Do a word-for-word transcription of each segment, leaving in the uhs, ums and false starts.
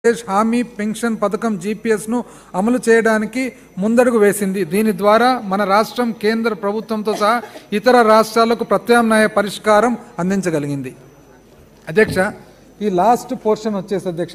హామీ పెన్షన్ పథకం జీపీఎస్ను అమలు చేయడానికి ముందడుగు వేసింది. దీని ద్వారా మన రాష్ట్రం కేంద్ర ప్రభుత్వంతో సహా ఇతర రాష్ట్రాలకు ప్రత్యామ్నాయ పరిష్కారం అందించగలిగింది. అధ్యక్ష, ఈ లాస్ట్ పోర్షన్ వచ్చేసి అధ్యక్ష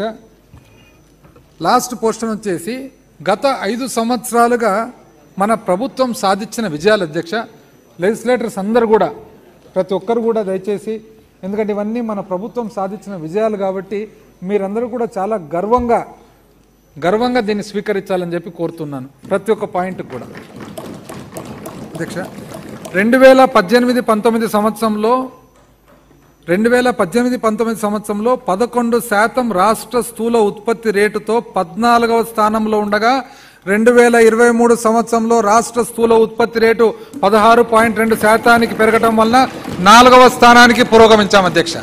లాస్ట్ పోర్షన్ వచ్చేసి గత ఐదు సంవత్సరాలుగా మన ప్రభుత్వం సాధించిన విజయాలు. అధ్యక్ష, లెజిస్లేటర్స్ అందరూ కూడా ప్రతి ఒక్కరు కూడా దయచేసి, ఎందుకంటే ఇవన్నీ మన ప్రభుత్వం సాధించిన విజయాలు కాబట్టి మీరందరూ కూడా చాలా గర్వంగా గర్వంగా దీన్ని స్వీకరించాలని చెప్పి కోరుతున్నాను ప్రతి ఒక్క పాయింట్ కూడా. అధ్యక్ష, రెండు వేల పద్దెనిమిది పంతొమ్మిది సంవత్సరంలో రెండు వేల పద్దెనిమిది పంతొమ్మిది సంవత్సరంలో పదకొండు శాతం రాష్ట్ర స్థూల ఉత్పత్తి రేటుతో పద్నాలుగవ స్థానంలో ఉండగా రెండు వేల ఇరవై మూడు సంవత్సరంలో రాష్ట్ర స్థూల ఉత్పత్తి రేటు పదహారు పాయింట్ రెండు శాతానికి పెరగడం వలన నాలుగవ స్థానానికి పురోగమించాం. అధ్యక్ష,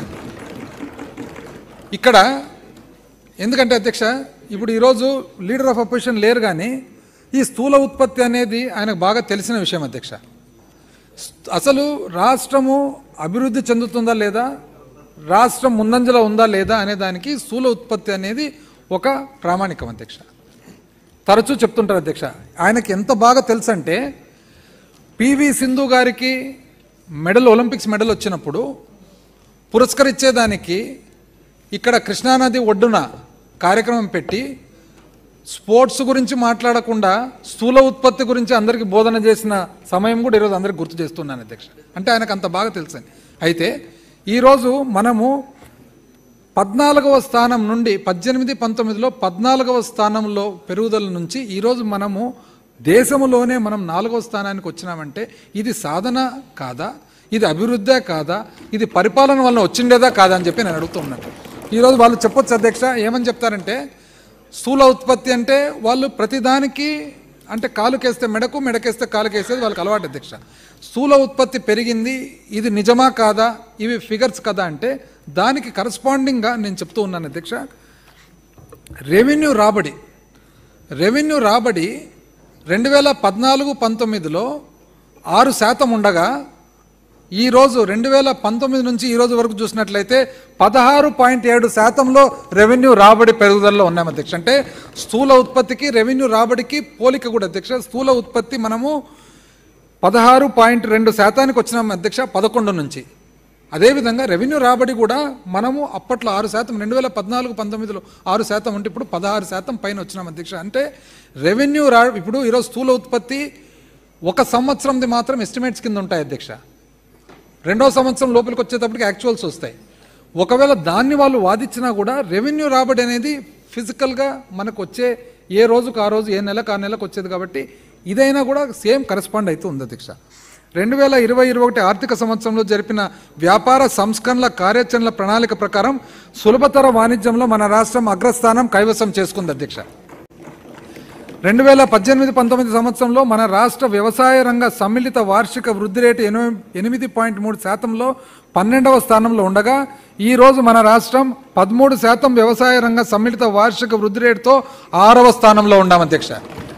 ఇక్కడ ఎందుకంటే అధ్యక్ష ఇప్పుడు ఈరోజు లీడర్ ఆఫ్ అపోజిషన్ లేరు, కానీ ఈ స్థూల ఉత్పత్తి అనేది ఆయనకు బాగా తెలిసిన విషయం. అధ్యక్ష, అసలు రాష్ట్రము అభివృద్ధి చెందుతుందా లేదా, రాష్ట్రం ముందంజలో ఉందా లేదా అనే దానికి స్థూల ఉత్పత్తి అనేది ఒక ప్రామాణికం. అధ్యక్ష, తరచూ చెప్తుంటారు అధ్యక్ష, ఆయనకి ఎంత బాగా తెలుసు అంటే పివి సింధు గారికి మెడల్ ఒలింపిక్స్ మెడల్ వచ్చినప్పుడు పురస్కరించేదానికి ఇక్కడ కృష్ణానది ఒడ్డున కార్యక్రమం పెట్టి స్పోర్ట్స్ గురించి మాట్లాడకుండా స్థూల ఉత్పత్తి గురించి అందరికీ బోధన చేసిన సమయం కూడా ఈరోజు అందరికీ గుర్తు చేస్తున్నాను అధ్యక్ష. అంటే ఆయనకు అంత బాగా తెలుసు. అయితే ఈరోజు మనము పద్నాలుగవ స్థానం నుండి పద్దెనిమిది పంతొమ్మిదిలో పద్నాలుగవ స్థానంలో పెరుగుదల నుంచి ఈరోజు మనము దేశంలోనే మనం నాలుగవ స్థానానికి వచ్చినామంటే ఇది సాధన కాదా, ఇది అభివృద్ధే కాదా, ఇది పరిపాలన వలన వచ్చిండేదా కాదా అని చెప్పి నేను అడుగుతున్నాను. ఈరోజు వాళ్ళు చెప్పొచ్చు అధ్యక్ష, ఏమని చెప్తారంటే స్థూల ఉత్పత్తి అంటే వాళ్ళు ప్రతిదానికి అంటే కాలుకేస్తే మెడకు, మెడకేస్తే కాలుకేసేది వాళ్ళకి అలవాటు. అధ్యక్ష, స్థూల ఉత్పత్తి పెరిగింది, ఇది నిజమా కాదా, ఇవి ఫిగర్స్ కదా అంటే దానికి కరస్పాండింగ్గా నేను చెప్తూ ఉన్నాను అధ్యక్ష. రెవెన్యూ రాబడి రెవెన్యూ రాబడి రెండు వేల పద్నాలుగు పంతొమ్మిదిలో ఆరు శాతం ఉండగా ఈరోజు రెండు వేల పంతొమ్మిది నుంచి ఈరోజు వరకు చూసినట్లయితే పదహారు పాయింట్ ఏడు శాతంలో రెవెన్యూ రాబడి పెరుగుదలలో ఉన్నాం అధ్యక్ష. అంటే స్థూల ఉత్పత్తికి రెవెన్యూ రాబడికి పోలిక కూడా అధ్యక్ష. స్థూల ఉత్పత్తి మనము పదహారు పాయింట్ రెండు శాతానికి వచ్చినాం అధ్యక్ష పదకొండు నుంచి. అదేవిధంగా రెవెన్యూ రాబడి కూడా మనము అప్పట్లో ఆరు శాతం రెండు వేల పద్నాలుగు పంతొమ్మిదిలో ఆరు శాతం ఉంటే ఇప్పుడు పదహారు శాతం పైన వచ్చినాం అధ్యక్ష. అంటే రెవెన్యూ రా ఇప్పుడు ఈరోజు స్థూల ఉత్పత్తి ఒక సంవత్సరంది మాత్రం ఎస్టిమేట్స్ కింద ఉంటాయి అధ్యక్ష. రెండో సంవత్సరం లోపలికి వచ్చేటప్పటికి యాక్చువల్స్ వస్తాయి. ఒకవేళ దాన్ని వాళ్ళు వాదించినా కూడా రెవెన్యూ రాబడి అనేది ఫిజికల్గా మనకు వచ్చే ఏ రోజుకు ఆ రోజు, ఏ నెలకు ఆ నెలకు వచ్చేది కాబట్టి ఇదైనా కూడా సేమ్ కరెస్పాండ్ అవుతూ ఉంది అధ్యక్ష. రెండు వేల ఇరవై ఇరవై ఒకటి ఆర్థిక సంవత్సరంలో జరిపిన వ్యాపార సంస్కరణల కార్యాచరణల ప్రణాళిక ప్రకారం సులభతర వాణిజ్యంలో మన రాష్ట్రం అగ్రస్థానం కైవసం చేసుకుంది అధ్యక్ష. రెండు వేల పద్దెనిమిది పంతొమ్మిది సంవత్సరంలో మన రాష్ట్ర వ్యవసాయ రంగ సమ్మిళిత వార్షిక వృద్ధి రేటు ఎనిమిది పాయింట్ మూడు శాతంలో పన్నెండవ స్థానంలో ఉండగా ఈరోజు మన రాష్ట్రం పదమూడు శాతం వ్యవసాయ రంగ సమ్మిళిత వార్షిక వృద్ధి రేటుతో ఆరవ స్థానంలో ఉన్నాం అధ్యక్ష.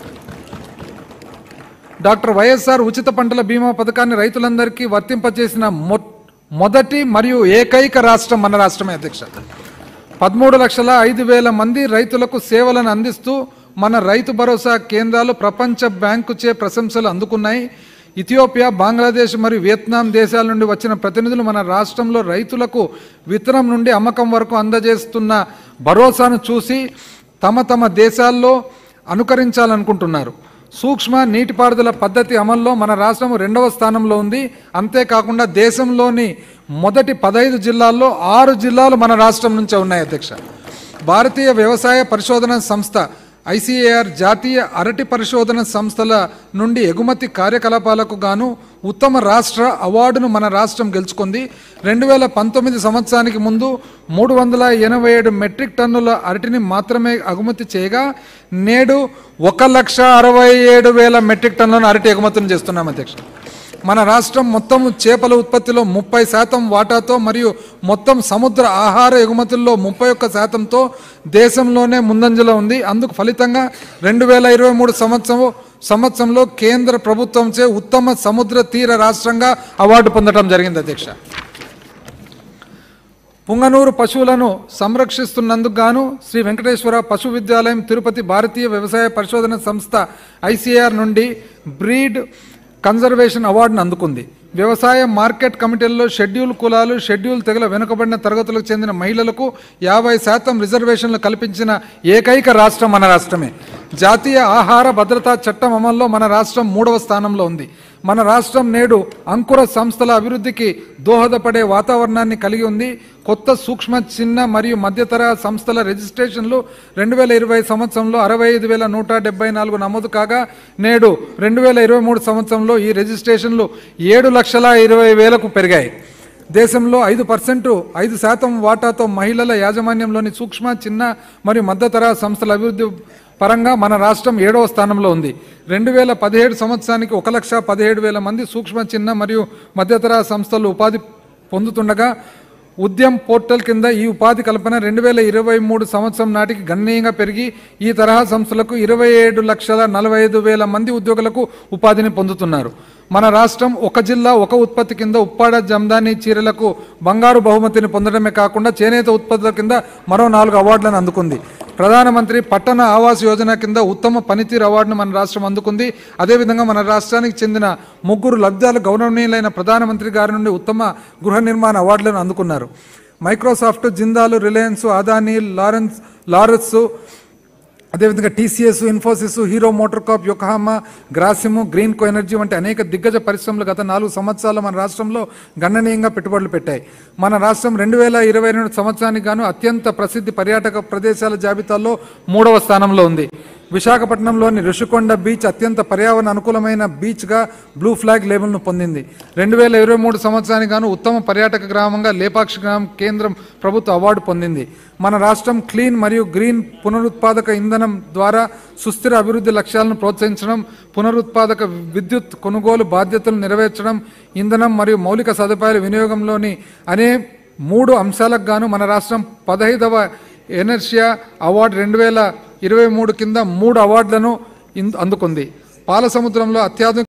డాక్టర్ వైఎస్ఆర్ ఉచిత పంటల బీమా పథకాన్ని రైతులందరికీ వర్తింపజేసిన మొ మొదటి మరియు ఏకైక రాష్ట్రం మన రాష్ట్రమే అధ్యక్ష. పదమూడు లక్షల ఐదు వేల మంది రైతులకు సేవలను అందిస్తూ మన రైతు భరోసా కేంద్రాలు ప్రపంచ బ్యాంకు చే ప్రశంసలు అందుకున్నాయి. ఇథియోపియా, బంగ్లాదేశ్ మరియు వియత్నాం దేశాల నుండి వచ్చిన ప్రతినిధులు మన రాష్ట్రంలో రైతులకు విత్తనం నుండి అమ్మకం వరకు అందజేస్తున్న భరోసాను చూసి తమ తమ దేశాల్లో అనుకరించాలనుకుంటున్నారు. సూక్ష్మ నీటిపారుదల పద్ధతి అమల్లో మన రాష్ట్రం రెండవ స్థానంలో ఉంది. అంతేకాకుండా దేశంలోని మొదటి పదహైదు జిల్లాల్లో ఆరు జిల్లాలు మన రాష్ట్రం నుంచే ఉన్నాయి అధ్యక్ష. భారతీయ వ్యవసాయ పరిశోధన సంస్థ ఐసిఏఆర్ జాతీయ అరటి పరిశోధన సంస్థల నుండి ఎగుమతి కార్యకలాపాలకు గాను ఉత్తమ రాష్ట్ర అవార్డును మన రాష్ట్రం గెలుచుకుంది. రెండు వేల పంతొమ్మిది సంవత్సరానికి ముందు మూడు వందల ఎనభై ఏడు మెట్రిక్ టన్నుల అరటిని మాత్రమే ఎగుమతి చేయగా నేడు ఒక లక్ష అరవై ఏడు వేల మెట్రిక్ టన్నులను అరటి ఎగుమతులు చేస్తున్నాం అధ్యక్ష. మన రాష్ట్రం మొత్తం చేపల ఉత్పత్తిలో ముప్పై శాతం వాటాతో మరియు మొత్తం సముద్ర ఆహార ఎగుమతుల్లో ముప్పై ఒక్క శాతంతో దేశంలోనే ముందంజలో ఉంది. అందుకు ఫలితంగా రెండు వేల ఇరవై మూడు సంవత్సరం సంవత్సరంలో కేంద్ర ప్రభుత్వంచే ఉత్తమ సముద్ర తీర రాష్ట్రంగా అవార్డు పొందడం జరిగింది అధ్యక్ష. పుంగనూరు పశువులను సంరక్షిస్తున్నందుకు గాను శ్రీ వెంకటేశ్వర పశు విద్యాలయం తిరుపతి భారతీయ వ్యవసాయ పరిశోధన సంస్థ ఐసీఆర్ నుండి బ్రీడ్ కన్జర్వేషన్ అవార్డును అందుకుంది. వ్యవసాయ మార్కెట్ కమిటీల్లో షెడ్యూల్ కులాలు, షెడ్యూల్ తెగల వెనుకబడిన తరగతులకు చెందిన మహిళలకు యాభై శాతం రిజర్వేషన్లు కల్పించిన ఏకైక రాష్ట్రం మన రాష్ట్రమే. జాతీయ ఆహార భద్రతా చట్టం అమల్లో మన రాష్ట్రం మూడవ స్థానంలో ఉంది. మన రాష్ట్రం నేడు అంకుర సంస్థల అభివృద్ధికి దోహదపడే వాతావరణాన్ని కలిగి ఉంది. కొత్త సూక్ష్మ, చిన్న మరియు మధ్యతరహా సంస్థల రిజిస్ట్రేషన్లు రెండు వేల ఇరవై సంవత్సరంలో అరవై ఐదు వేల నూట డెబ్బై నాలుగు నమోదు కాగా నేడు రెండు వేల ఇరవై మూడు సంవత్సరంలో ఈ రిజిస్ట్రేషన్లు ఏడు లక్షల ఇరవై వేలకు పెరిగాయి. దేశంలో ఐదు పర్సెంటు ఐదు శాతం వాటాతో మహిళల యాజమాన్యంలోని సూక్ష్మ, చిన్న మరియు మధ్యతరహా సంస్థల అభివృద్ధి పరంగా మన రాష్ట్రం ఏడవ స్థానంలో ఉంది. రెండు వేల పదిహేడు సంవత్సరానికి ఒక లక్ష పదిహేడు వేల మంది సూక్ష్మ, చిన్న మరియు మధ్యతరహా సంస్థలు ఉపాధి పొందుతుండగా ఉద్యమ్ పోర్టల్ కింద ఈ ఉపాధి కల్పన రెండు వేల ఇరవై మూడు సంవత్సరం నాటికి గణనీయంగా పెరిగి ఈ తరహా సంస్థలకు ఇరవై ఏడు లక్షల నలభై ఐదు వేల మంది ఉద్యోగులకు ఉపాధిని పొందుతున్నారు. మన రాష్ట్రం ఒక జిల్లా ఒక ఉత్పత్తి కింద ఉప్పాడ జమ్దాని చీరలకు బంగారు బహుమతిని పొందడమే కాకుండా చేనేత ఉత్పత్తుల కింద మరో నాలుగు అవార్డులను అందుకుంది. ప్రధానమంత్రి పట్టణ ఆవాస్ యోజన కింద ఉత్తమ పనితీరు అవార్డును మన రాష్ట్రం అందుకుంది. అదేవిధంగా మన రాష్ట్రానికి చెందిన ముగ్గురు లబ్ధాలు గౌరవనీయులైన ప్రధానమంత్రి గారి నుండి ఉత్తమ గృహ నిర్మాణ అవార్డులను అందుకున్నారు. Microsoft, Jindal, Reliance, Adani, Lawrence Laurus, అదేవిధంగా TCS, Infosys, Hero MotoCorp, Yokohama, Grasim, Greenko Energy వంటి అనేక దిగ్గజ పరిశ్రమలు గత నాలుగు సంవత్సరాలు మన రాష్ట్రంలో గణనీయంగా పెట్టుబడులు పెట్టాయి. మన రాష్ట్రం రెండు వేల ఇరవై రెండు సంవత్సరానికి గాను అత్యంత ప్రసిద్ధి పర్యాటక ప్రదేశాల జాబితాలో మూడవ స్థానంలో ఉంది. విశాఖపట్నంలోని ఋషికొండ బీచ్ అత్యంత పర్యావరణ అనుకూలమైన బీచ్గా బ్లూ ఫ్లాగ్ లేబుల్ను పొందింది. రెండు వేల ఇరవై మూడు సంవత్సరానికి గాను ఉత్తమ పర్యాటక గ్రామంగా లేపాక్షి గ్రామం కేంద్రం ప్రభుత్వ అవార్డు పొందింది. మన రాష్ట్రం క్లీన్ మరియు గ్రీన్ పునరుత్పాదక ఇంధనం ద్వారా సుస్థిర అభివృద్ధి లక్ష్యాలను ప్రోత్సహించడం, పునరుత్పాదక విద్యుత్ కొనుగోలు బాధ్యతలు నెరవేర్చడం, ఇంధనం మరియు మౌలిక సదుపాయాల వినియోగంలోని అనే మూడు అంశాలకు గాను మన రాష్ట్రం పదహైదవ ఎనర్షియా అవార్డు రెండు వేల ఇరవై మూడు కింద మూడు అవార్డులను అందుకుంది. పాల సముద్రంలో అత్యాధునిక